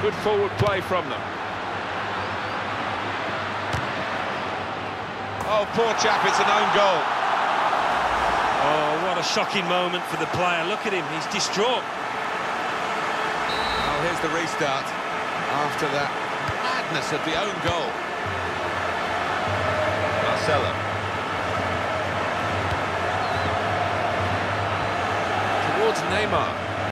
Good forward play from them. Oh, poor chap, it's an own goal. Oh, what a shocking moment for the player. Look at him, he's distraught. Well, here's the restart after that madness of the own goal. Marcelo. Towards Neymar.